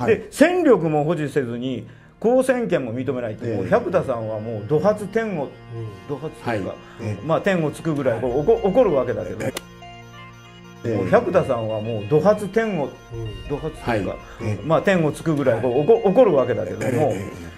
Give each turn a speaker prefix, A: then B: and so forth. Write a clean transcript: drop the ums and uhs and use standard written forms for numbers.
A: で戦力も保持せずに交戦権も認めないって、もう百田さんはもう怒発天を、怒発というか、まあ天をつくぐらい怒るわけだけど、もう百田さんはもう怒発天を、怒発というか、まあ天をつくぐらい怒るわけだけども。